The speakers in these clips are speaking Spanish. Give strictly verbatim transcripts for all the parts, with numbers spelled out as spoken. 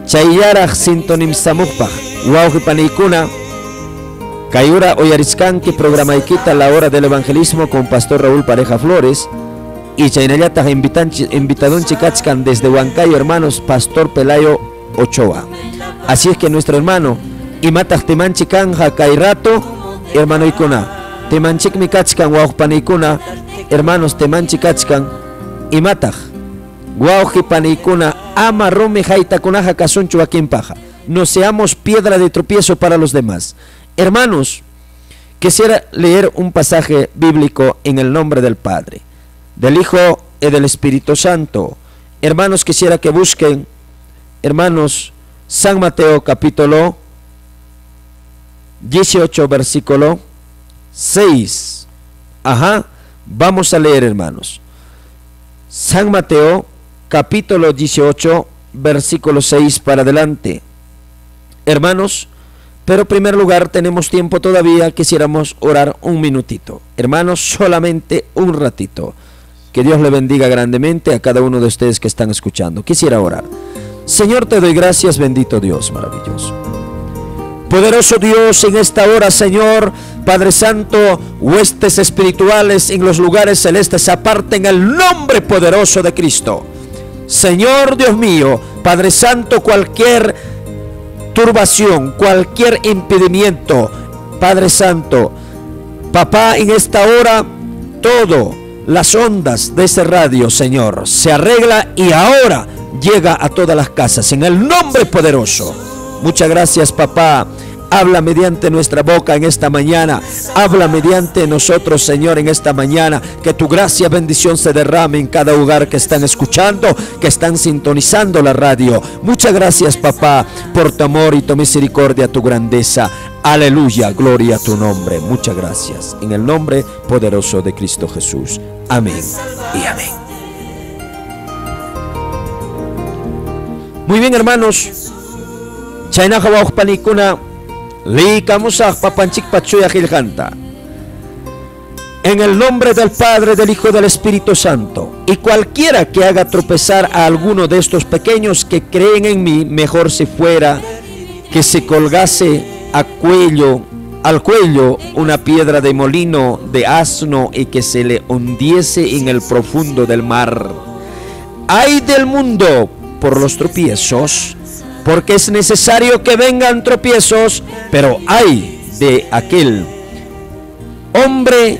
Chayaraj sintonim samukpaj wauji panikuna Kayura oyariskanki programaykita La Hora del Evangelismo con Pastor Raúl Pareja Flores y chaynallataq invitadunchi kachkan desde Huancayo, hermanos, Pastor Pelayo Ochoa. Así es que nuestro hermano imataq timanchi kanja kay rato, hermano ikuna timanchikmi kachkan wauj panikuna, hermanos, timanchi kachkan imataq wauji panikuna ama rumi haytakunaja kasunchu akinpaja. No seamos piedra de tropiezo para los demás. Hermanos, quisiera leer un pasaje bíblico en el nombre del Padre, del Hijo y del Espíritu Santo. Hermanos, quisiera que busquen, hermanos, San Mateo capítulo dieciocho, versículo seis. Ajá, vamos a leer, hermanos. San Mateo capítulo dieciocho, versículo seis para adelante. Hermanos, pero en primer lugar tenemos tiempo todavía, quisiéramos orar un minutito. Hermanos, solamente un ratito. Que Dios le bendiga grandemente a cada uno de ustedes que están escuchando. Quisiera orar. Señor, te doy gracias, bendito Dios maravilloso. Poderoso Dios, en esta hora, Señor, Padre Santo, huestes espirituales en los lugares celestes aparten el nombre poderoso de Cristo. Señor Dios mío, Padre Santo, cualquier turbación, cualquier impedimento, Padre Santo, Papá, en esta hora, todo, las ondas de ese radio, Señor, se arregla y ahora llega a todas las casas, en el nombre poderoso. Muchas gracias, Papá. Habla mediante nuestra boca en esta mañana. Habla mediante nosotros, Señor, en esta mañana. Que tu gracia, bendición se derrame en cada hogar que están escuchando, que están sintonizando la radio. Muchas gracias, Papá, por tu amor y tu misericordia, tu grandeza. Aleluya, gloria a tu nombre. Muchas gracias. En el nombre poderoso de Cristo Jesús. Amén y amén. Muy bien, hermanos. Chaynaja wauj panikuna liikamusaj papanchik pachuya gilganta. En el nombre del Padre, del Hijo y del Espíritu Santo. Y cualquiera que haga tropezar a alguno de estos pequeños que creen en mí, mejor si fuera que se colgase a cuello, al cuello una piedra de molino de asno y que se le hundiese en el profundo del mar. Ay del mundo por los tropiezos, porque es necesario que vengan tropiezos, pero ay de aquel hombre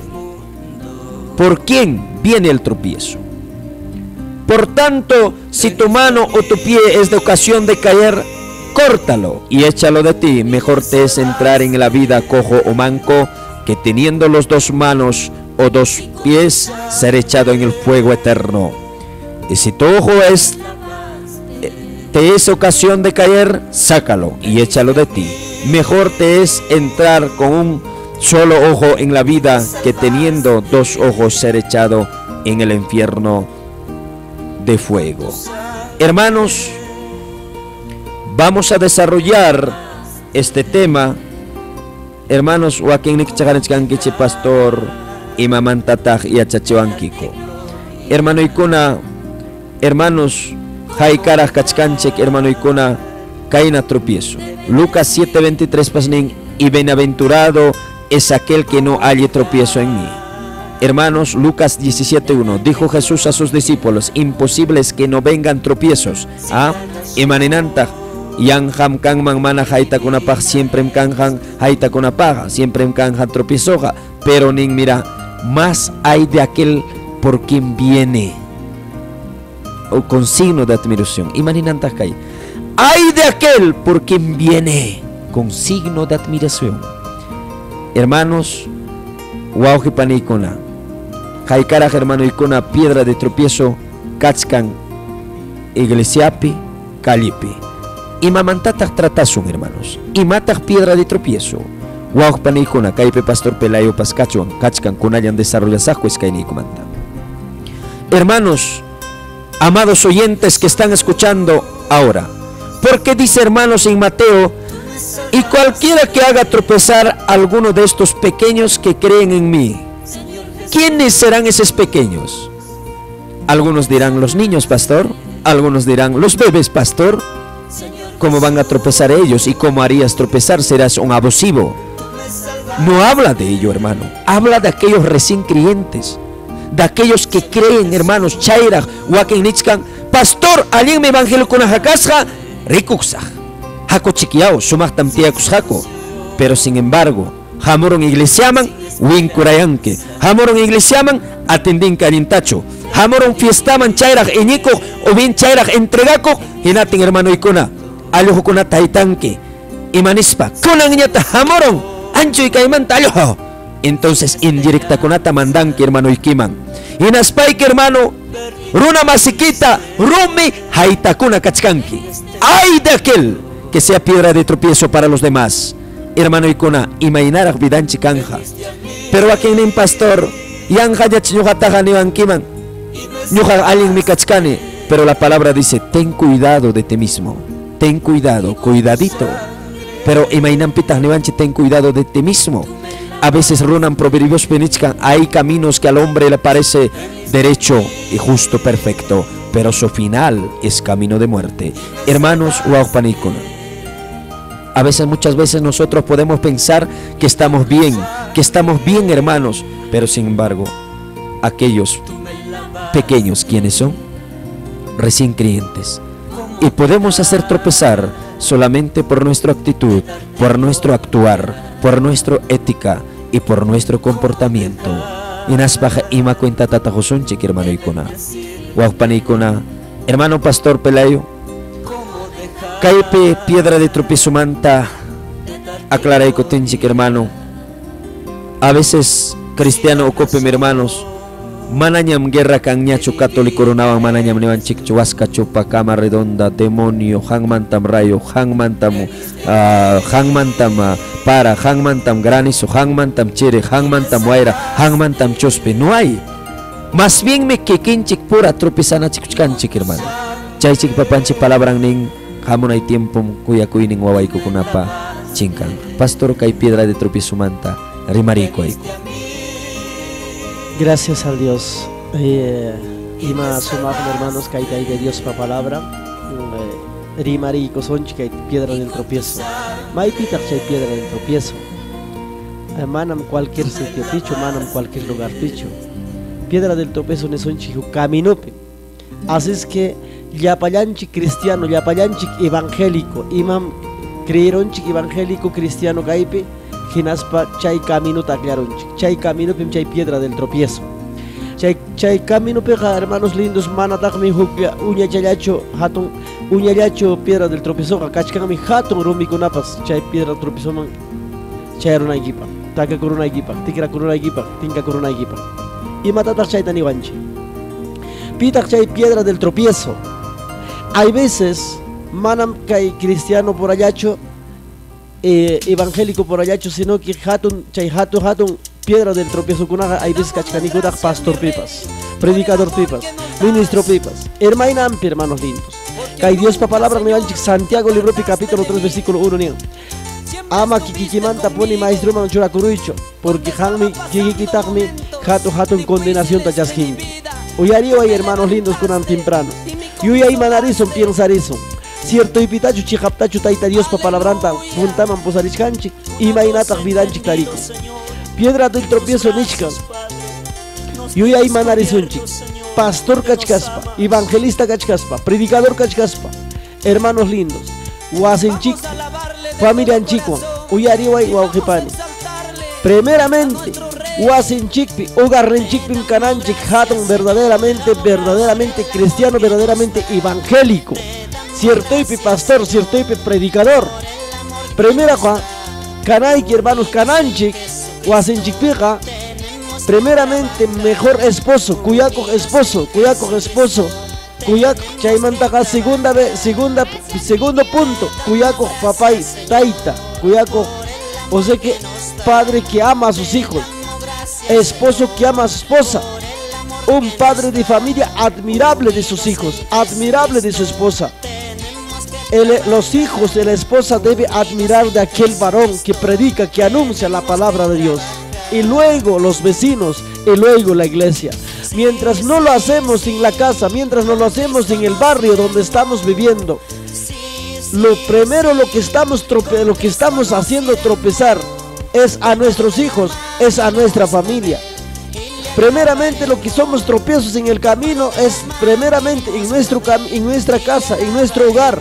por quien viene el tropiezo. Por tanto, si tu mano o tu pie es de ocasión de caer, córtalo y échalo de ti. Mejor te es entrar en la vida cojo o manco, que teniendo los dos manos o dos pies, ser echado en el fuego eterno. Y si tu ojo es te es ocasión de caer, sácalo y échalo de ti. Mejor te es entrar con un solo ojo en la vida, que teniendo dos ojos ser echado en el infierno de fuego. Hermanos, vamos a desarrollar este tema. Hermanos, Joaquín Nichagaranchkankichi pastor Imamantatag y Achachiwankiko. Hermano Ikuna, hermanos, Haikara Kachkanchek, hermano Ikuna, Kaina tropiezo. Lucas siete veintitrés pasnin, y bienaventurado es aquel que no halle tropiezo en mí. Hermanos, Lucas diecisiete uno, dijo Jesús a sus discípulos, imposible es que no vengan tropiezos. Ah, imaninanta, yang ham kang mang mana haita kunapag, siempre en kanjan haita kunapaga, siempre en kanjan tropiezoja, pero ning mira, más hay de aquel por quien viene, o con signo de admiración. Imaninanta kay, hay de aquel por quien viene, con signo de admiración. Hermanos, wauji panikuna, haikara hermano ikuna, piedra de tropiezo, kachkan, iglesiapi, calipi. Y mamantatak tratasun, hermanos, y matak piedra de tropiezo. Wauji panikuna, kaipe pastor Pelayo paskachuan, kachkan kunayan desarrollasajues kainikumanta. Hermanos, amados oyentes que están escuchando ahora, porque dice, hermanos, en Mateo, y cualquiera que haga tropezar a alguno de estos pequeños que creen en mí. ¿Quiénes serán esos pequeños? Algunos dirán los niños, pastor. Algunos dirán los bebés, pastor. cómo van a tropezar ellos y cómo harías tropezar, serás un abusivo. No habla de ello, hermano. Habla de aquellos recién creyentes, de aquellos que creen, hermanos. Chaira, Waken Nichkan, pastor, alguien me evangelio con ajacasja, rikuxaj, jaco chiquiao, sumak tamtiakus jaco. Pero sin embargo, jamoron iglesiaman, winkurayanke, jamoron iglesiaman, atendin carintacho, jamoron fiestaman chairaj eñico, o bien chairaj entregaco, hinatin hermano ikuna, alojo kuna taitanque, imanispa, kunan ñata jamoron, ancho y caimán talojo. Entonces indirecta kunata mandanque hermano ikiman, inaspaique hermano, runa masiquita, rumi, haitakuna kachkanki. ¡Ay de aquel que sea piedra de tropiezo para los demás! Hermano Icona, imaginar vidanchi canja. Pero aquí en pastor, yanja ya chiñujataja ni banquiman, ñuja alguien mi cachcane. Pero la palabra dice: ten cuidado de ti mismo, ten cuidado, cuidadito. Pero imainan pitas ni banchi, ten cuidado de ti mismo. A veces runan proverbios penichkan, hay caminos que al hombre le parece derecho y justo, perfecto, pero su final es camino de muerte. Hermanos, Uaupanicona, a veces, muchas veces nosotros podemos pensar que estamos bien, que estamos bien, hermanos, pero sin embargo, aquellos pequeños, ¿quiénes son? Recién creyentes. Y podemos hacer tropezar solamente por nuestra actitud, por nuestro actuar, por nuestra ética y por nuestro comportamiento. Inaspaja ima cuenta tata josunchik, hermano Icona. Guaupanicona, hermano pastor Pelayo, Caipe, piedra de tropiezo manta, aclara y cotinchik, hermano. A veces, cristiano ocope, mi hermanos, manañam guerra cañacho católico ronaban, manañam nevanchik chuasca chupa cama redonda, demonio, hangmantam rayo, hangmantam, uh, hangmantam uh, para, hangmantam granizo, hangmantam chire, hangmantam guaira, hangmantam chospe. No hay. Más bien me quequinchik pura tropezana chicuchcanchik, hermano. Chaychik papanchik palabran ning. Jamón hay tiempo cuya cuinin guaguaico kunapa chinkan. Pastor kay piedra de tropiezo manta, rimarico aico. Gracias al Dios. Eh, Ima sumar hermanos que hay de Dios pa palabra. Eh, rimarico sonchi que hay piedra del tropiezo. Mai pita que hay piedra del tropiezo. Eh, manam cualquier sitio picho, manam cualquier lugar picho. Piedra del tropiezo ne sonchi caminope. Así es que yapayanchik cristiano, yapayanchik evangélico, imam creeronchik evangélico cristiano gaipe, hinaspa chay camino taclaronchik, chay camino pim chay piedra del tropiezo. Chay, chay camino peja, hermanos lindos, manatagmi hukya, uña chayacho, hatun, uña yacho, piedra del tropiezo, kachkami hatun rumi kunapas, chay piedra del tropiezo man, chay runa equipa, taka kuruna equipa, tikra kuruna equipa, tinka kuruna equipa. Y matatak chay taniwanchi. Pitak chay piedra del tropiezo. Hay veces, manam kay cristiano por allacho, eh, evangélico por allacho, sino que hatun, chay hatun, hatun, piedra del tropiezo kunaga, hay veces kachkanikudak pastor pipas, predicador pipas, ministro pipas, hermainam, hermanos lindos. Kay Dios pa palabra me vanchik Santiago libro pi capítulo tres versículo uno nian. Ama kikikimanta poni maestro man churakuruicho, porque hanmi kikikitakmi hatu hatun condenación tachaskin. Uyario hay hermanos lindos kunan temprano. Y hoy hay manarison piensar eso. Cierto y pitachu chihaptachu taita Dios pa palabranta puntaman posarichkanchik y mainatag vidanchik tariko. Piedra del tropiezo nishkan. Y hoy hay manarison chik. Pastor kachkaspa, evangelista kachkaspa, predicador kachkaspa. Hermanos lindos. Wasenchik, familia anchikwan. Uyario hay waujipani. Primeramente, Wasenchikpi, Hogarrenchikpin Cananchik, Hatton, verdaderamente, verdaderamente cristiano, verdaderamente evangélico. Ciertoipi pastor, ciertoipi predicador. Primera Juan, Canaiki, hermanos Cananchik, Wasenchikpija, primeramente mejor esposo, Cuyaco esposo, Cuyaco esposo, Cuyaco Chaimantaka, segunda vez, segunda, segundo punto, Cuyaco papay, Taita, Cuyaco, o sea que padre que ama a sus hijos. Esposo que ama a su esposa, un padre de familia admirable de sus hijos, admirable de su esposa. El, los hijos de la esposa deben admirar de aquel varón que predica, que anuncia la palabra de Dios. Y luego los vecinos, y luego la iglesia. Mientras no lo hacemos en la casa, mientras no lo hacemos en el barrio donde estamos viviendo, lo primero lo que estamos trope lo que estamos haciendo tropezar es a nuestros hijos, es a nuestra familia. Primeramente lo que somos tropiezos en el camino es primeramente en, nuestro en nuestra casa, en nuestro hogar.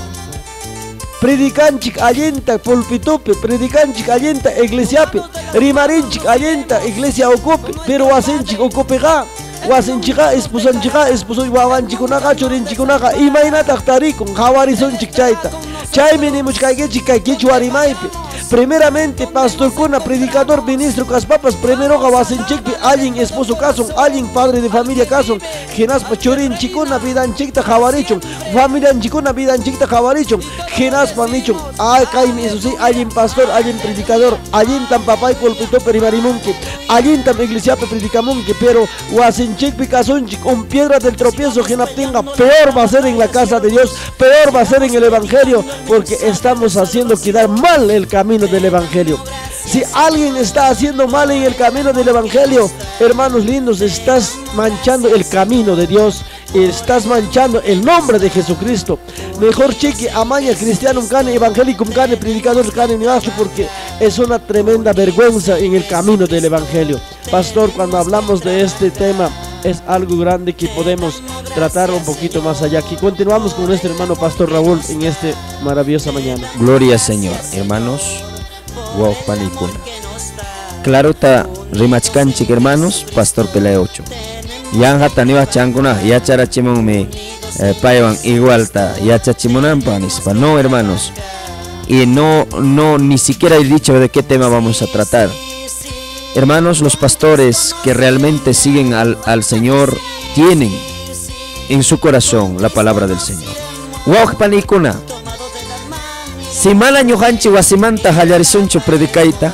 Predicanchik alienta pulpitupe, predicanchik alienta iglesiape, rimarinchik alienta iglesia ocupe, pero wasenchik ocupega, wasenchika esposanchika, esposo wawanchikunaga, chorinchikunaga, imaynataq tarikun, hawarisonchik chayta. Chaymi nimuchkaykichik kay kichwa rimaypi. Primeramente, pastor kuna, predicador, ministro, caspapas, primero wasinchikpi, alguien esposo cason, alguien padre de familia cason, genaspa chorin chikuna, vidan chikta jawarichon, familia chikuna, vidan chikta jawarichon, genaspa nichon, ay, kaimi, eso sí, alguien pastor, alguien predicador, alguien tan papay pulpito peribarimunki, alguien tan iglesia predicamunki, pero wasinchikpi casonchik, un piedra del tropiezo, genaptenga, peor va a ser en la casa de Dios, peor va a ser en el evangelio, porque estamos haciendo quedar mal el camino del evangelio. Si alguien está haciendo mal en el camino del evangelio, hermanos lindos, estás manchando el camino de Dios, estás manchando el nombre de Jesucristo. Mejor cheque amaña cristiano cane, evangélico cane, predicador cane, porque es una tremenda vergüenza en el camino del evangelio. Pastor, cuando hablamos de este tema es algo grande que podemos tratar un poquito más allá. Aquí continuamos con nuestro hermano Pastor Raúl en esta maravillosa mañana. Gloria al Señor, hermanos. Wow, panicuna. Claro está rimachkanchik, hermanos, Pastor Pelay ocho. Yanja taniwa chancuna, ya charachimon me paiwan igual ta, ya chachimunan panispa. No, hermanos. Y no, no, ni siquiera he dicho de qué tema vamos a tratar. Hermanos, los pastores que realmente siguen al, al Señor tienen en su corazón la palabra del Señor. Wow, panicuna. Simana ñujanchi wasimanta hallarisuncho predicaita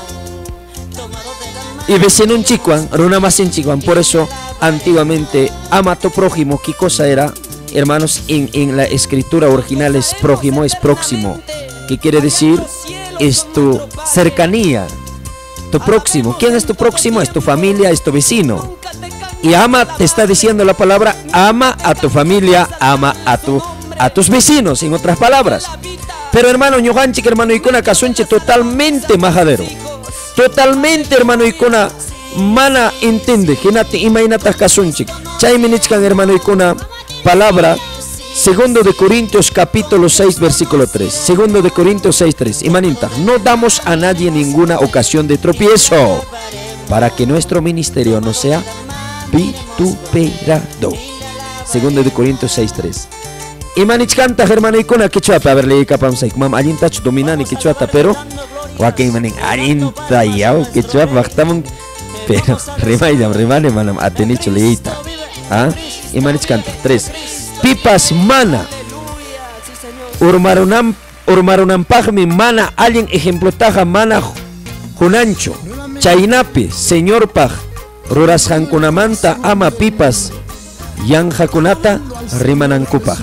y vecinun chicuan, runa masin chicuan. Por eso antiguamente ama a tu prójimo. ¿Qué cosa era? Hermanos, en, en la escritura original es prójimo, es próximo. ¿Qué quiere decir? Es tu cercanía, tu próximo. ¿Quién es tu próximo? Es tu familia, es tu vecino. Y ama, te está diciendo la palabra, ama a tu familia, ama a, tu, a tus vecinos, en otras palabras. Pero hermano ñujanchik, hermano Icona casunche, totalmente majadero. Totalmente, hermano Icona, mana entiende, genate imainatas casunchik. Chayminichkan, hermano Icona, palabra, segundo de Corintios capítulo seis, versículo tres. Segundo de Corintios seis, tres. Imaninta, no damos a nadie ninguna ocasión de tropiezo, para que nuestro ministerio no sea vituperado. Segundo de Corintios seis, tres. Imanich canta hermano Icona kichuata, a ver le capam saik mam alinta dominani kichuata, pero wakin maning alinta yao kichuat baktamun, pero rimaydam rimane manam atenicho leita. Ah, Imanich canta tres. Pipas mana urmarunam urmarunam pagmi mana alguien ejemplo taja mana junancho chainapi señor pag ruras hankunamanta ama pipas yang hakunata rimanankupa.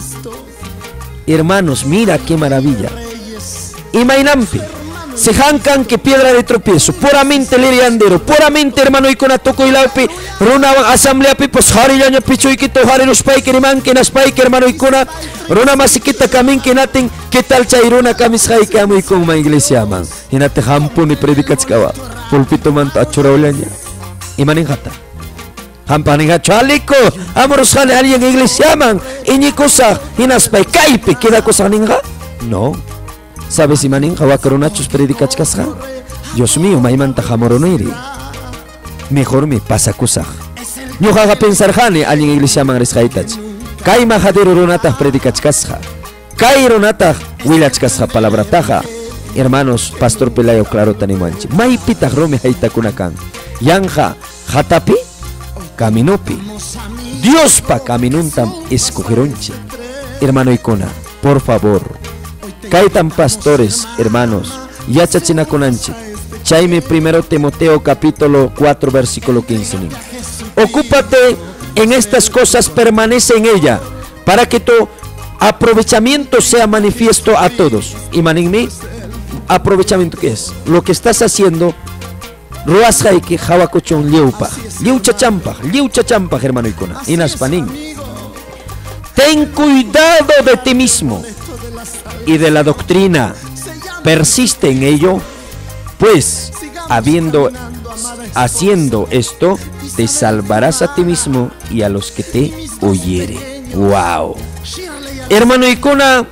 Hermanos, mira qué maravilla. Imainampi, se jancan que piedra de tropiezo, puramente leriandero, puramente hermano y con atoco y laupi, runa asamblea pipos, jari yaña picho y quito, jari los paiker, man que nas paiker, hermano y con runa masiquita camin que naten, que tal chairuna camis jai que amo y con ma iglesia man, y nate jampun y predicatskaba, pulpito manto achuraulaña, imaninjata. Hampaninga chaliko, amoros jale alguien iglesia man, y ni cosa, y nas pai caipe, queda cosa ninja, no. ¿Sabes si manin hawakarunachos predicachkasja? Dios mío, maimanta jamoronoiri. Mejor me pasa kusaj. Yo haga pensar jane alguien iglesia man resjaitach. Kai majadero ronatah predicachkasja. Kai ronatah wilachkasja palabrataja. Hermanos, Pastor Pelayo claro tanimanchi. Mai pitah rome haitakunakan. Yanja hatapi caminopi. Dios pa caminuntam escogeronche. Hermano Icona, por favor. Kaitan pastores, hermanos, ya chachina conanchi. Chaime primero Timoteo capítulo cuatro versículo quince. Ocúpate en estas cosas, permanece en ella, para que tu aprovechamiento sea manifiesto a todos. Y maninmi, aprovechamiento ¿qué es? Lo que estás haciendo, ruasjai que jawacochon liupa, liu chachampa, liu chachampa, hermano Icona, inaspanin. Ten cuidado de ti mismo. y de la doctrina. Persiste en ello, pues, habiendo, haciendo esto, te salvarás a ti mismo y a los que te oyere. Wow. Hermano Icona,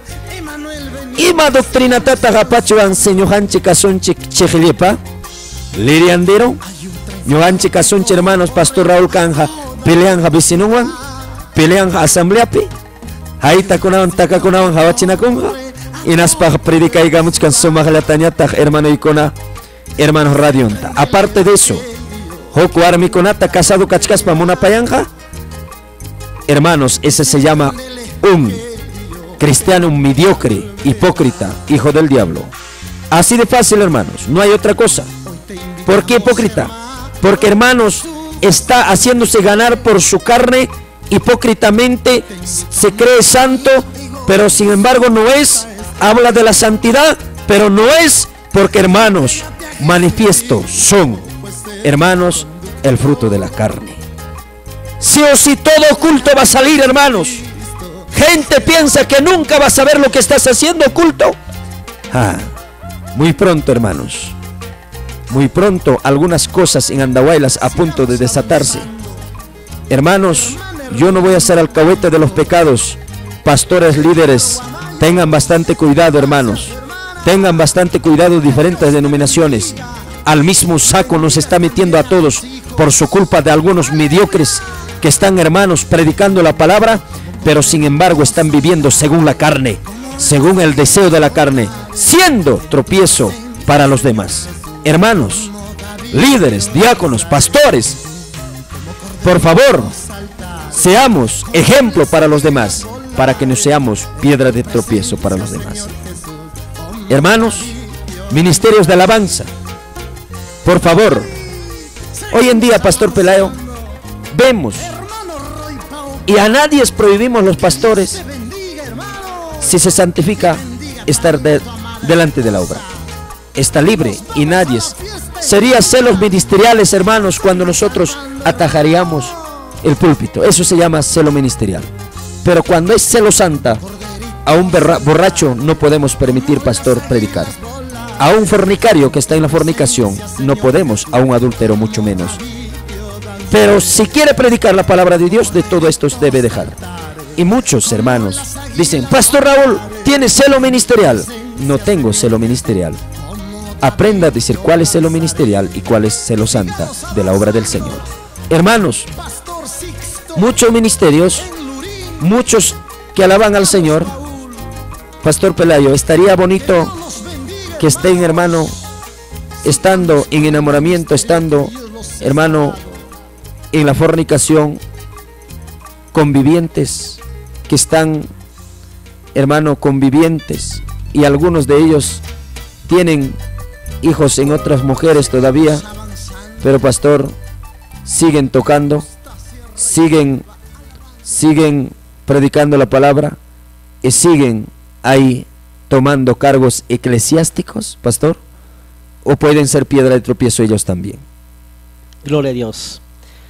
ima doctrina tata gapachuan señojanche casonche chejelepa, liriandero, ñoganche casonche hermanos Pastor Raúl Canja, peleanja vecinuan, peleanja asambleape, haita kunawan taka kunawan hawachina konja, inaspa predica y gamuch kan somaglatanyata hermano Icona, hermano Radionta. Aparte de eso, Joku Armi Konata casado cachcaspa monapayanja, hermanos, ese se llama un cristiano mediocre, hipócrita, hijo del diablo. Así de fácil, hermanos, no hay otra cosa. ¿Por qué hipócrita? Porque, hermanos, está haciéndose ganar por su carne, hipócritamente, se cree santo, pero sin embargo no es, habla de la santidad, pero no es, porque, hermanos, manifiesto son, hermanos, el fruto de la carne. Sí o sí todo culto va a salir, hermanos. Gente piensa que nunca vas a ver lo que estás haciendo oculto. Ah, muy pronto, hermanos. Muy pronto algunas cosas en Andahuaylas a punto de desatarse. Hermanos, yo no voy a ser alcahuete de los pecados. Pastores, líderes, tengan bastante cuidado, hermanos. Tengan bastante cuidado diferentes denominaciones. Al mismo saco nos está metiendo a todos por su culpa de algunos mediocres que están, hermanos, predicando la palabra, pero sin embargo están viviendo según la carne, según el deseo de la carne, siendo tropiezo para los demás. Hermanos, líderes, diáconos, pastores, por favor, seamos ejemplo para los demás, para que no seamos piedra de tropiezo para los demás. Hermanos, ministerios de alabanza, por favor, hoy en día, Pastor Pelayo, vemos, y a nadie prohibimos los pastores, si se santifica, estar de, delante de la obra. Está libre y nadie. Sería celos ministeriales, hermanos, cuando nosotros atajaríamos el púlpito. Eso se llama celo ministerial. Pero cuando es celo santa, a un borracho no podemos permitir, pastor, predicar. A un fornicario que está en la fornicación no podemos, a un adúltero mucho menos. Pero si quiere predicar la palabra de Dios, de todo esto debe dejar. Y muchos hermanos dicen, Pastor Raúl, ¿tiene celo ministerial? No tengo celo ministerial. Aprenda a decir cuál es celo ministerial y cuál es celo santa de la obra del Señor. Hermanos, muchos ministerios, muchos que alaban al Señor. Pastor Pelayo, estaría bonito que estén, hermano, estando en enamoramiento, estando, hermano, en la fornicación, convivientes, que están, hermano, convivientes, y algunos de ellos tienen hijos en otras mujeres todavía, pero pastor, siguen tocando, siguen, siguen predicando la palabra, y siguen ahí tomando cargos eclesiásticos, pastor, o pueden ser piedra de tropiezo ellos también. Gloria a Dios.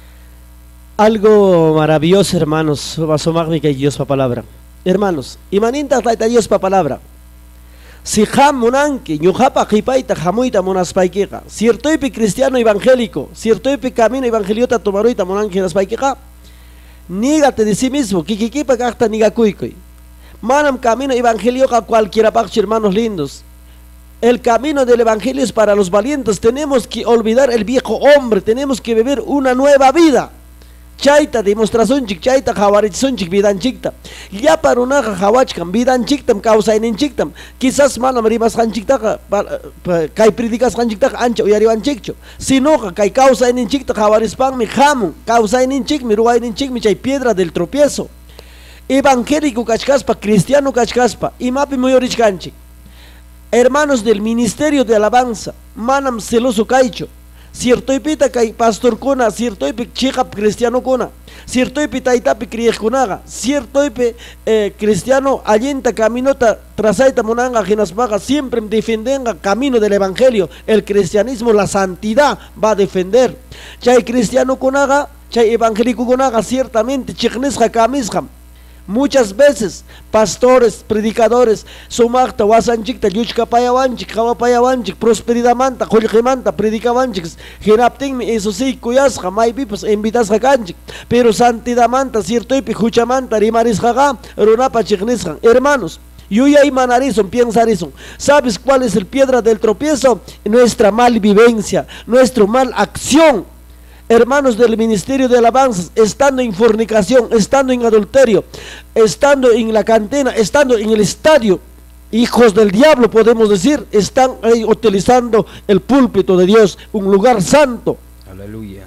Algo maravilloso, hermanos, que Dios pa palabra. Hermanos, imaninta taita Dios pa palabra. Si ham monanki, ñujapa qipaita jamuita monaspaikiqa, ciertoipi cristiano evangélico, ciertoipi camino evangeliota tomaroita monanki naspaikiqa, nígate de sí mismo, kikikipa kaqta nigakuykui. Manam camino evangelioqa cualquiera paqchi, hermanos lindos. El camino del evangelio es para los valientes. Tenemos que olvidar el viejo hombre, tenemos que vivir una nueva vida. Chaita demostración chik, chaita jawaricson chik vidan chikta. Ya para una jawachkam vidan chiktam causainin chiktam. Quizás manam rimas han chikta kai predikas han chikta ancha uyariwan chikcho. Sino kai causainin chikta jawarispan mi jamu, causainin chik mi ruainin chik mi chay piedra del tropiezo. Evangélico kachkaspa, cristiano kachkaspa, imapi muyorichkanchik. Hermanos del ministerio de alabanza, manam celoso kaicho. Cierto pita kay pastor kuna, cierto pi chikap cristiano kuna, cierto pi taitapi krieg kunaga, cierto pi eh, cristiano allenta caminota trasaita monanga ginasmaga, siempre defendenga camino del evangelio, el cristianismo, la santidad va a defender. Chay cristiano kunaga, chay evangélico kunaga, ciertamente chiknesja kamisjam. Muchas veces, pastores, predicadores, sumakta, wasanchikta, yuchkapayawanchik, jawapayawanchik, prosperidad manta, julqimanta, predicawanchik, hinaptinmi, eso sí, kuyasqa, maypipas, invitasqa kanchik, pero santidad manta, ciertoypi, huchamanta, rimarisqaqa, runapa chiqnisqan. Hermanos, yuyay manarizon, piensarizon, ¿sabes cuál es el piedra del tropiezo? Nuestra malvivencia, nuestra mal acción. Hermanos del ministerio de alabanzas, estando en fornicación, estando en adulterio, estando en la cantina, estando en el estadio, hijos del diablo podemos decir, están ahí utilizando el púlpito de Dios, un lugar santo. Aleluya.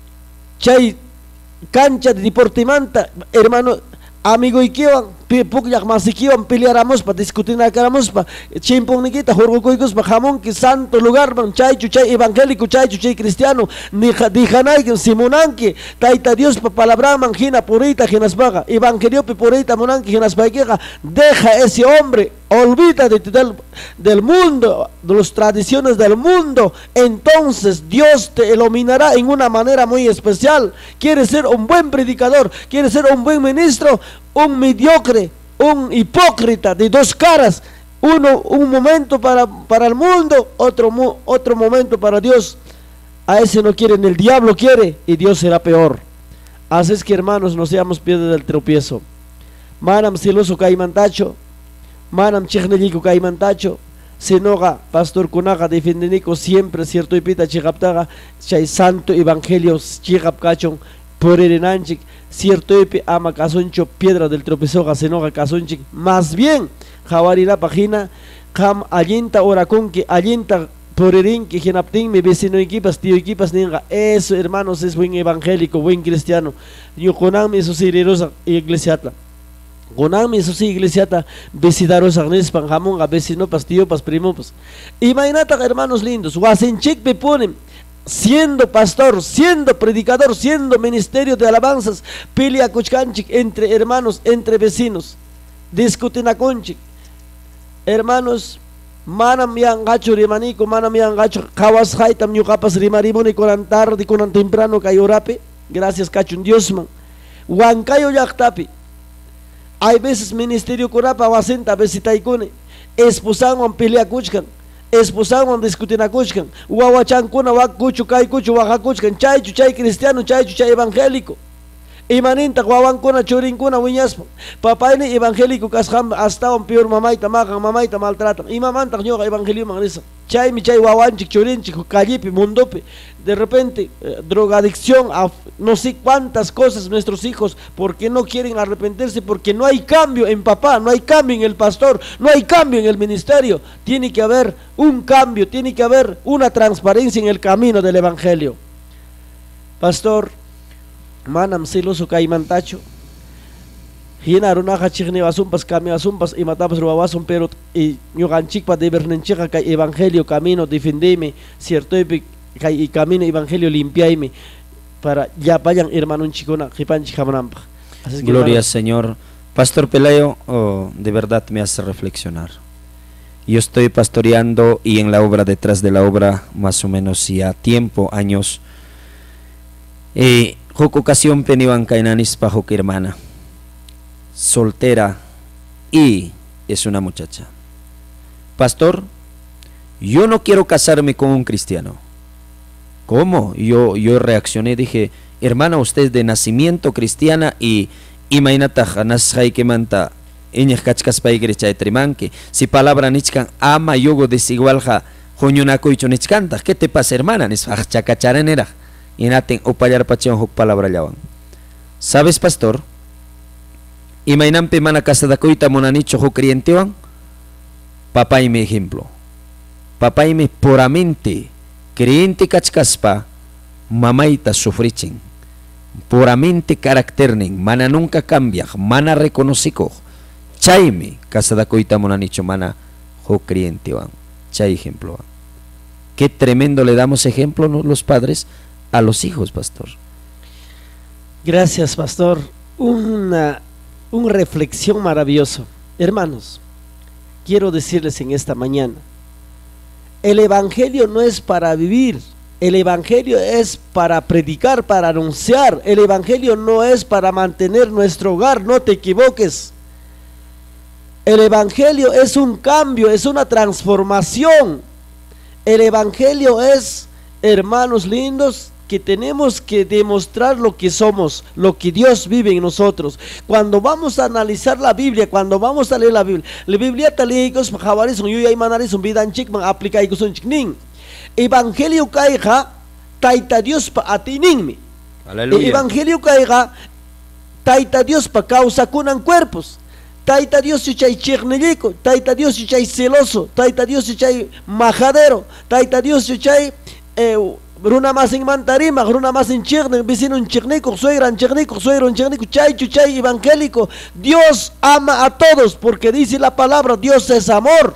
Chay cancha de deportimanta, hermano, amigo y kiwan, pukyak masikiwan peleáramos para discutir acáramos para chimpong nikita jorgokoykos para jamón que santo lugar man chay chuchay evangélico chay chuchay cristiano ni dijanay que simonanque taita Dios para palabra man gina purita ginas baga evangelio pe purita monanque ginas baga. Deja ese hombre, olvídate del, del mundo, de las tradiciones del mundo, entonces Dios te iluminará en una manera muy especial. Quieres ser un buen predicador, quieres ser un buen ministro, un mediocre, un hipócrita de dos caras, uno un momento para, para el mundo, otro, otro momento para Dios. A ese no quiere, ni el diablo quiere, y Dios será peor. Así es que, hermanos, no seamos piedra del tropiezo. Manam siloso caimantacho, manam chichnelico caimantacho, senoga pastor kunaga defendenico siempre cierto y pita chigaptaga, chay santo evangelio chigapcachon, por erenanchik, cierto epi ama casoncho piedra del tropiezo senoga casonchik. Más bien, jawarina página, kam allinta oraconque, allinta por erin que genaptin mi vecino equipas, tío equipas ninga. Eso, hermanos, es buen evangélico, buen cristiano. Yo conami eso sirerosa iglesiata. Conami eso sí iglesiata, vecidaros agnespan, jamón, a vecino pas, tío pas, primo pas. Imagínate, hermanos lindos, wasenchik me ponen. Siendo pastor, siendo predicador, siendo ministerio de alabanzas, pelea kuchkanchik entre hermanos, entre vecinos, discuten a conchik. Hermanos, manam yang gacho rimanico, manam yang gacho, kawas haitam yukapas rimarimoni con tarde, con temprano kayorape, gracias cachun Dios man. Huancayo yaktapi, hay veces ministerio kurapa wasenta, besitaikune, esposan pelea kuchkan. Esposaban discutir a kuchkan, guawachan kuna wak kuchu kai kuchu waka kuchkan, chay chay cristiano, chay chay evangélico. Imaninta guawan kuna churin kuna wiñaspa, papayni evangélico kasham hasta un peor mamaita makan mamaita maltratan. Y mamanta ñoga evangelio mangrisa. Chay mi chay guawanchik churinchik callipi mundope. De repente eh, drogadicción, a, no sé cuántas cosas nuestros hijos, porque no quieren arrepentirse, porque no hay cambio en papá, no hay cambio en el pastor, no hay cambio en el ministerio. Tiene que haber un cambio, tiene que haber una transparencia en el camino del evangelio. Pastor, manam siloso caimantacho, hina runaja chigni asumpas kami asumpas y matapas ruawasun pero y ñuganchikpa de bernenchica kay evangelio camino defendeme cierto y camino evangelio limpiaime para ya vayan hermano chicona jipanchi jamanampa. Gloria al Señor. Pastor Pelayo, oh, de verdad me hace reflexionar. Yo estoy pastoreando y en la obra, detrás de la obra, más o menos ya tiempo, años. Eh, Joco ocasión peniban cainanis bajo que hermana, soltera y es una muchacha. Pastor, yo no quiero casarme con un cristiano. ¿Cómo? Yo, yo reaccioné, dije, hermana, usted es de nacimiento cristiana y imagínate, nasjai que manta, eñas cachcas paigrecha de trimanque, si palabra nichkan, ama yogo desigualja, joñonaco y chonichcanta, ¿qué te pasa, hermana? Nis chacacharanera. Y naten upayar pacheon huk palabra llawan. ¿Sabes, pastor? Imainampe mana casadacoita monanicho huk crientewan. Papá y mi ejemplo. Papá y mi puramente creyente cachcaspa, mamaita sufrichen. Puramente caracternen, mana nunca cambia, mana reconocico. Chaime casadacoita monanicho mana huk crientewan. Chay ejemplo. Qué tremendo le damos ejemplo, ¿no? Los padres a los hijos, pastor. Gracias, pastor. Una, una reflexión maravillosa. Hermanos, quiero decirles en esta mañana, el evangelio no es para vivir El evangelio es para predicar, para anunciar. El evangelio no es para mantener nuestro hogar, no te equivoques. El evangelio es un cambio, es una transformación. El evangelio es, hermanos lindos, que tenemos que demostrar lo que somos, lo que Dios vive en nosotros. Cuando vamos a analizar la Biblia, cuando vamos a leer la Biblia, la Biblia taligos, jabaris, un yuya y manaris, un vidan chic, man aplica y un chikning. Evangelio caiga, taita Dios pa atininmi. Aleluya. Evangelio caiga, taita Dios pa causa kunan cuerpos. Taita Dios yuchay chirnelico, taita Dios yuchay celoso, taita Dios yuchay majadero, taita Dios yuchay eh, runa más en mantarima, runa más en chirne, vecino en chirnico, suegra en chirnico, suegro en chirnico, chay chuchay evangélico. Dios ama a todos porque dice la palabra, Dios es amor.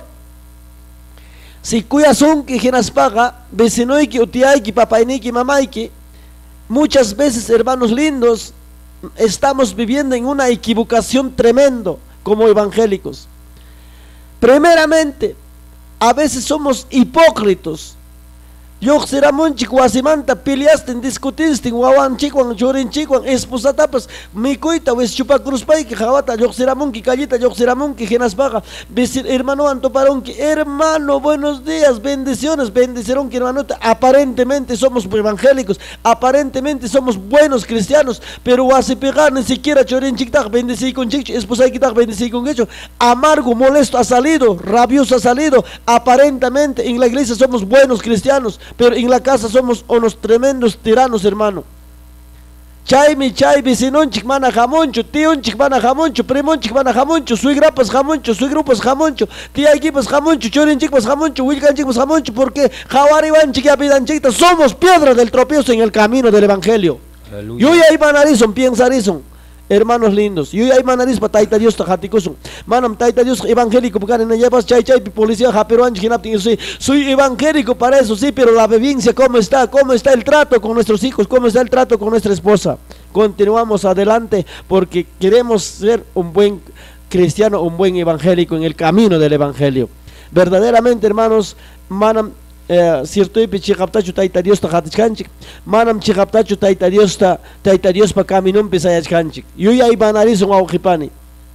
Si cuyas un que genas paga, vecinoiki, utiaiki, papainiki, mamaiki, muchas veces, hermanos lindos, estamos viviendo en una equivocación tremendo como evangélicos. Primeramente, a veces somos hipócritas. Yo será monchi cuasimanta peleaste, discutiste, guawan chicuan, chorin chicuan, esposata pues mi coita, pues chupa cruz pay que jabata, yo será monki callita, yo será monki genas baja, decir hermano Antoparón que hermano, buenos días, bendiciones, bendicerón que hermano, aparentemente somos evangélicos, aparentemente somos buenos cristianos, pero hace pegar ni siquiera chorin chicta, bendecí con chicho, esposa quita, bendecí con hecho, amargo, molesto ha salido, rabioso ha salido, aparentemente en la iglesia somos buenos cristianos, pero en la casa somos unos tremendos tiranos, hermano. Chay mi chay, vecinón chicmana jamoncho, tío chicmana jamoncho, primón chicmana jamoncho, suigrapas jamoncho, suigrupas jamoncho, tía equipas jamoncho, chorin chicpas jamoncho, wilgan chicpas jamoncho, porque jawariban chiquiapidan chiquitas, somos piedras del tropiezo en el camino del evangelio. Aleluya. Yo ya iban a rison, piensa rison. Hermanos lindos, yo ya hay manaris para taita Dios tajatikusun. Manam taita Dios evangélico, porque en ella vas chay chay policía japeruan chinaptin. Soy, soy evangélico para eso, sí, pero la vivencia, ¿cómo está? ¿Cómo está el trato con nuestros hijos? ¿Cómo está el trato con nuestra esposa? Continuamos adelante porque queremos ser un buen cristiano, un buen evangélico en el camino del evangelio. Verdaderamente, hermanos, manam Eh, cierto y pichigaptachu taita Dios ta hatchkanchik manam chigaptachu taita Dios ta taita Dios pa caminón pesayachkanchik yo ya iban a rison awjipani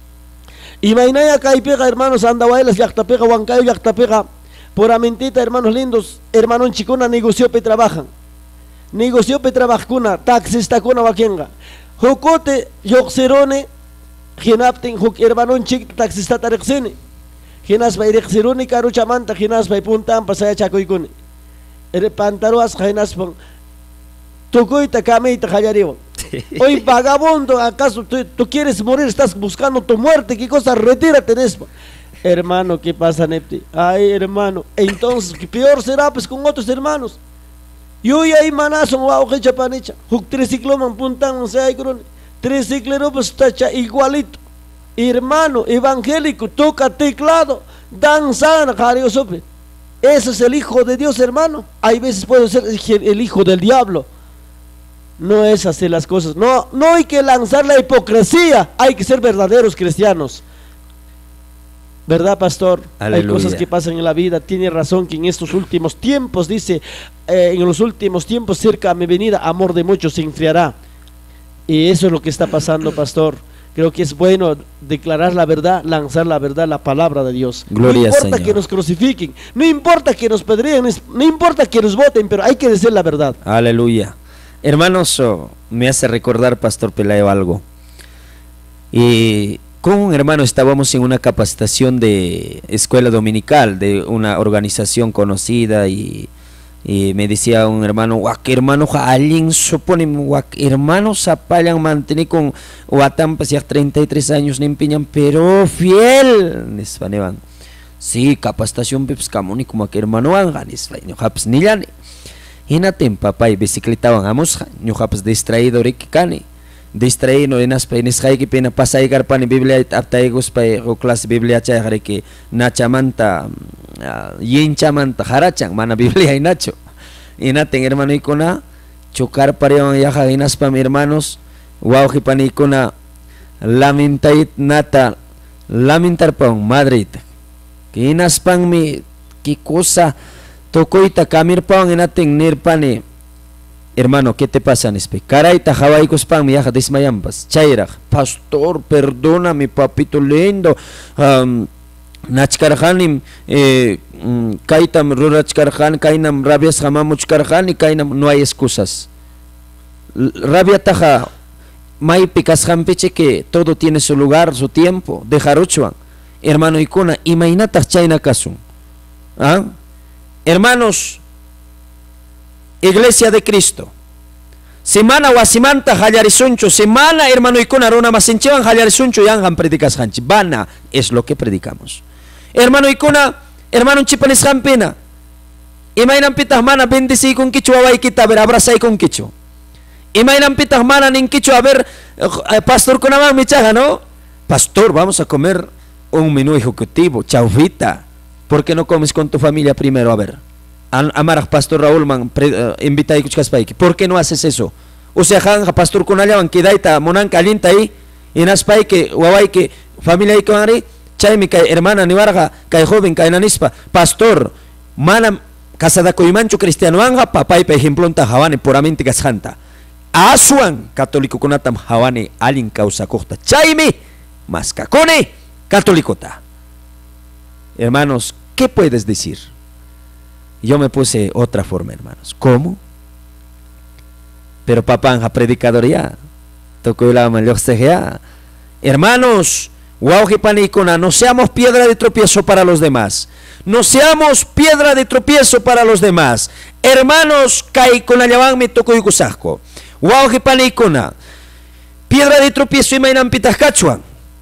y mainaya caipega hermanos andawailas yactapega huancayo yactapega por amentita hermanos lindos hermanos chicuna negocio pe trabajan negocio pe trabajkuna taxista kuna wakenga jocote yoxerone genapten jok hermanon chic taxista tarexene Ginas bay rexiruni karu chamanta, ginas bay puntan pasaya chakoykuni. Ere pantaruas ginas pon. Tukuita kameita jayariwa. Hoy vagabundo, ¿acaso tú, tú quieres morir? Estás buscando tu muerte, ¿qué cosa? Retírate en eso. Hermano, ¿qué pasa, Nepti? Ay, hermano. Entonces, peor será pues con otros hermanos. Yo ya hay manazo, wow, que chapanicha. Huk triciclo man puntan, no sé, hay crone. Triciclero pues tacha igualito. Hermano evangélico, toca teclado, danzan, sope. Ese es el hijo de Dios, hermano. Hay veces puede ser el hijo del diablo. No es hacer las cosas. No, no hay que lanzar la hipocresía. Hay que ser verdaderos cristianos. ¿Verdad, pastor? Aleluya. Hay cosas que pasan en la vida. Tiene razón que en estos últimos tiempos, dice, eh, en los últimos tiempos, cerca a mi venida, amor de muchos se enfriará. Y eso es lo que está pasando, pastor. Creo que es bueno declarar la verdad, lanzar la verdad, la palabra de Dios. Gloria, no importa Señor. Que nos crucifiquen, no importa que nos pedreen, no importa que nos voten, pero hay que decir la verdad. Aleluya. Hermanos, oh, me hace recordar, Pastor Pelayo, algo. Y con un hermano estábamos en una capacitación de escuela dominical de una organización conocida y... Y me decía un hermano, guak hermano, alguien supone, guak hermano, zapayan mantener con Guatán, pasar treinta y tres años, ni empeñan, pero fiel. Nespanevan. Sí, capacitación, pues, camoni, como que hermano, anganes, no haps ni llane. Y natem, papá, y bicicleta, vamos, no haps distraído, rikikane. Distraído, en aspa, en esjai, que pena pasa y garpan, en Biblia, aptaigos, para o clase Biblia, chay, que nachamanta. Uh, yin chamanta harachan mana Biblia y nacho y naten hermano y cona chocar para yaja inaspam hermanos wow hipani cona lamentait nata lamentar pang Madrid que inaspam mi qué cosa Tokoita kamirpawan enaten nirpani. Hermano, ¿qué te pasa, Nispe? Caraita Hawaikus pan mi yaja desmayampas. Chaira, pastor, perdona mi papito lindo. Um, Nachkarhanim, eh, Kaitam Rurachkarhan, Kainam Rabias Hamamuchkarhan y Kainam, no hay excusas. Rabia taja, Maipi Kashampeche que todo tiene su lugar, su tiempo, de Jaruchuan. Hermano Ikuna, imagínate Chaina Kasun. ¿Ah? Hermanos, Iglesia de Cristo, semana wasimanta hallarisuncho, semana hermano Ikuna rona masinchevan hallarisuncho y angan predicas hanchi, bana es lo que predicamos. Hermano Ikuna, hermano chipanis hampina, imainan pitah mana bendisi con kichu awai kita, a ver, abrazai con kichu. Imainan pitah mana nin kichu, a ver, pastor kunaman michaja, ¿no? Pastor, vamos a comer un menú ejecutivo, chauvita. ¿Por qué no comes con tu familia primero? A ver. Amaraj Pastor Raúl man uh, invita a Kuchkaspaiki. ¿Por qué no haces eso? O sea, janja Pastor Kunallawan kidaita monan calienta ahí y naspaiki wawaiki familia ahí con chaimi kai hermana niwarga kai joven kai nanispa pastor mana casada coimancho cristiano anja papá y por ejemplo ta javane puramente gasjanta asuan católico kunatam javane alin causa corta chaimi mascacone católico ta. Hermanos, ¿qué puedes decir? Yo me puse otra forma, hermanos. ¿Cómo? Pero papá anja predicador ya. Tocó la mayor ya. Hermanos, Waujipanicona, no seamos piedra de tropiezo para los demás. No seamos piedra de tropiezo para los demás. Hermanos, kai con ayaban me tocó y gusasco. Waujipanicona, piedra de tropiezo y mainan pitascachuan.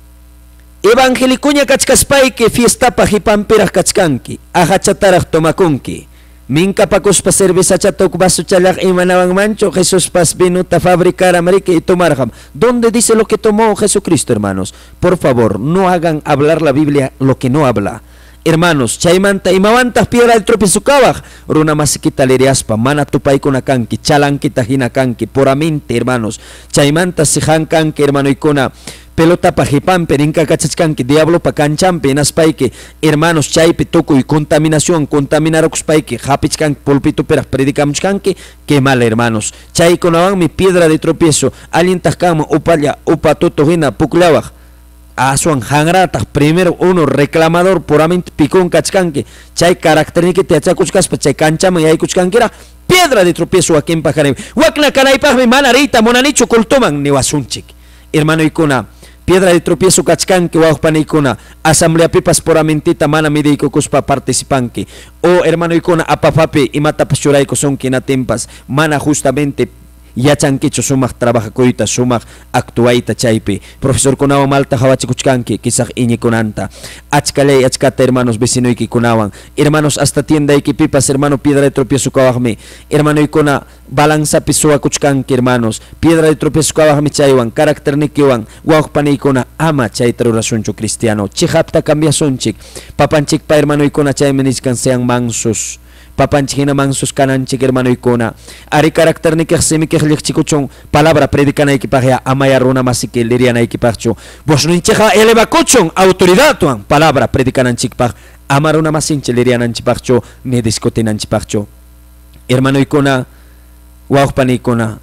Evangelicuña kachkaspayki fiesta pajipampiras kachkanki ajachataraj tomakunki minka pakuspa cerveza chatok vaso chalaj imanaban mancho Jesús pas vinuta fabricar amarique y tomarjam. ¿Dónde dice lo que tomó Jesucristo, hermanos? Por favor, no hagan hablar la Biblia lo que no habla. Hermanos, chaimanta y mawantas piedra del tropiezo cabaj runa masiquita leriaspa mana tupay con akanki chalanquita hinakanki puramente, hermanos, chaimanta sijan kanki, hermano ikona pelota pajipam perinka kachachkanki diablo pa kanchampe naspayke hermanos chaype toco y contaminación contaminarokuspayke hapichkanki pulpito peras predicamuchkanki qué mal, hermanos. Chay konawan mi piedra de tropiezo alientas kama upalla upatoto hina puklawaj asuan hangratas primero uno reclamador puramente picón kachkanki chay característica te achakuchkaspa chay kanchama y aykuchkankira piedra de tropiezo aquí en pajarem wakna kanaypajmi manarita monanicho kultoman ni wasunchik. Hermano ikuna piedra de tropiezo kachkanki waupanikuna asamblea pipas puramentita mana mideiko kuspa participanki o hermano ikuna apapapi y matapas churaiko son tempas mana justamente yachankicho sumak trabaja koita sumak actuaita chaypi profesor kunawan malta hawachikuchkanki quizás iñikunanta achkaley achkata hermanos vecinoiki kunawan hermanos hasta tienda pipas hermano piedra de tropiezo kawajmi hermano ikuna balanza pisua kuchkanki hermanos piedra de tropiezo kawajmi chaywan carácter nikiwan waupanikuna ama chayta rurasunchu cristiano chihapta cambiasunchik papanchik pa hermano ikuna chaymeniskan sean mansos papanchina mansos kananchik hermano ikona ari carácter ni que se mi que chikuchon palabra predican equipaje amaya runa masike liriana equipacho vos no hincheja eleva cochon autoridad tuan palabra predican anchikpaj amaruna masinche liriana anchipacho ni discotin anchipacho hermano ikona waupan ikona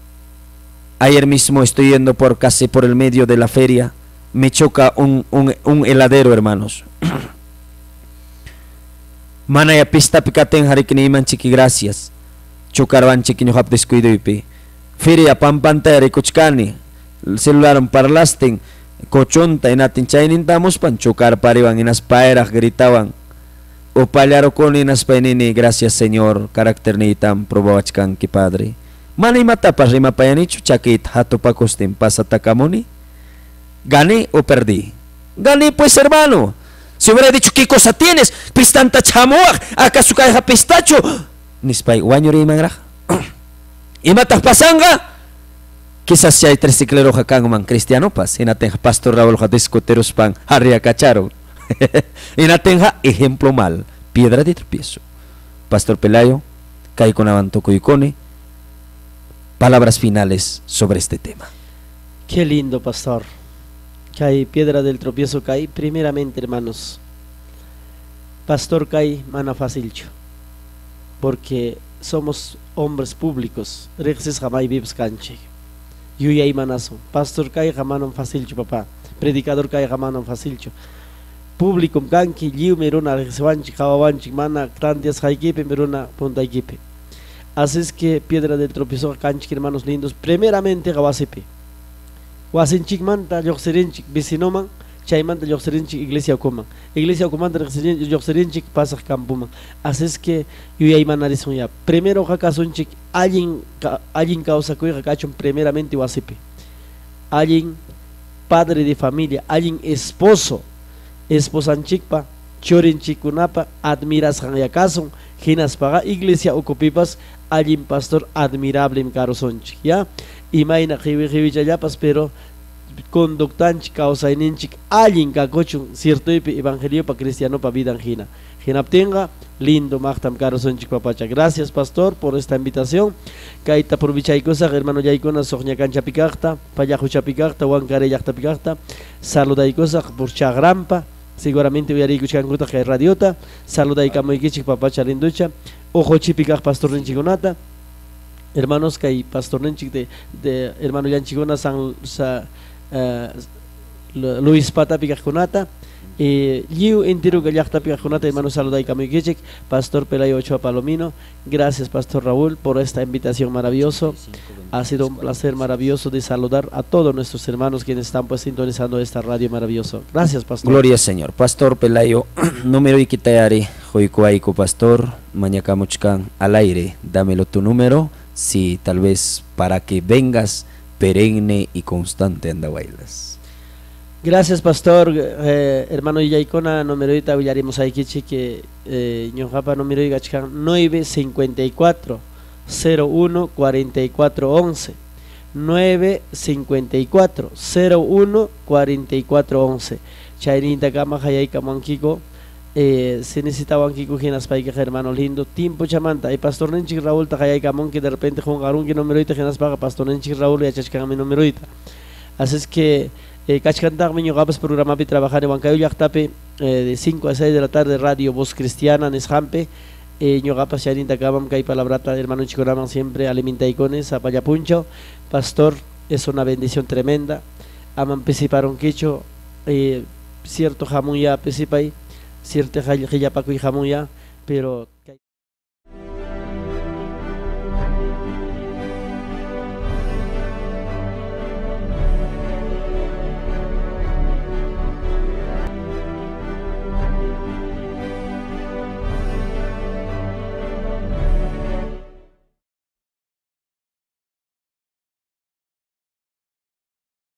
ayer mismo estoy yendo por casi por el medio de la feria me choca un, un, un heladero, hermanos. Mana ya pista pikaten hari kini iman chiki gracias. Chokarwan chiki nyo hap descuido ipi. Feria pampanta ya kuchkani. Celular parlasting. Cochonta inatin chainin tamos pan chokar pariwan inas paerah gritawan. O palyaro ko inas painini gracias Señor. Karakter ni itam probawachkan ki Padre. Mana imata pa rima payanichu chakit hato pa kostim pasatakamoni. ¿Gané o perdí? Gané pues, hermano. Si hubiera dicho, ¿qué cosa tienes? Pistanta chamoa, ¿acaso cae pistacho? Nispay, guanyori mangraj. Y matas pasanga. Quizás si hay tres cicleros acá man cristiano pas. Y natenja pastor Raúl Jadescoteros pan, harria cacharo. Y natenja ejemplo mal, piedra de tropiezo. Pastor Pelayo, cae con avantoco y cone. Palabras finales sobre este tema. Qué lindo, pastor. Cae piedra del tropiezo, cae primeramente, hermanos. Pastor cae mana facilcho. porque somos hombres públicos. Rexes jamás vives canche. Yo ya imanazo. Pastor kai jamanon facilcho papá. Predicador kai jamanon facilcho. Público canqui liu meruna rexevanchi jawavanchi mana grandes haikipe meruna punta equipe. Así es que piedra del tropiezo canchi hermanos lindos. Primeramente gawasepe. Wasenchik manta yoxerenchik vecinoman. Chaymanta yoxerenchik iglesia okuman. Iglesia okumanta yoxerenchik pasaj campuman. Así es que yo ya imanarison ya. Primero jakasonchik alguien alguien causa que jakachon primeramente wasepe. Alguien padre de familia, alguien esposo. Esposanchikpa, chorinchikunapa, admiras hanyacason, ginas paga iglesia ocupipas, alguien pastor admirable carosonchik, ¿ya? Y maina jibi jibi chayapas, pero conductanchik, causainenchik, alguien cacochun, cierto evangelio pa cristiano pa vida angina. Ginaptenga, lindo magtam carosonchik papacha. Gracias pastor por esta invitación. Kaita por bichaycosa, hermano yaicona, soñacancha picacta, payajucha picacta, huancare yacta picacta, saludaicosa por chagrampa. Seguramente voy a ir escuchando que radiota. Saluda y camoiquichi papacha linducha. Ojo chipicaj pastor nenchigonata. Hermanos que hay pastor nenchik de, de hermano yanchigona san sa uh, Luis Pata picajonata. Eh, Liu entero que ya está picajonata, hermano saluda y camoiquichi. Pastor Pelayo Ochoa Palomino. Gracias pastor Raúl por esta invitación maravillosa. Ha sido un placer maravilloso de saludar a todos nuestros hermanos quienes están pues sintonizando esta radio maravillosa. Gracias, pastor. Gloria al Señor. Pastor Pelayo, número y quitayari, joicoaico pastor, mañacamuchcan al aire, dámelo tu número, si tal vez para que vengas perenne y constante anda bailas. Gracias, pastor. Eh, hermano Yaicona, número y tabillaremos aquí que eh, ñojapa número y gachcan nueve cincuenta y cuatro. cero uno cuarenta y cuatro once nueve cincuenta y cuatro cero uno cuarenta y cuatro once Chayrita Gama Hayayka Manquico eh, se necesitaba Manquico Genas Paika hermano lindo tiempo chamanta y pastor Nenchik Raúl Tajayka Mon que de repente Juan Garun que número ita Genas Paga pastor Nenchik Raúl y achachkan mi número ita. Así es que eh, Kachkantak Meño Gabas programa de trabajar en Huancayo Yachtape eh, de cinco a seis de la tarde radio Voz Cristiana Nesjampe. Ñogapa Sharinta Kabam Kai Palabrata, hermano Chicoraman siempre alimenta icones, apayapuncho. Pastor, es una bendición tremenda. Aman pesiparon quecho, eh, cierto jamuya pesipay, cierto jayapaco y jamuya, pero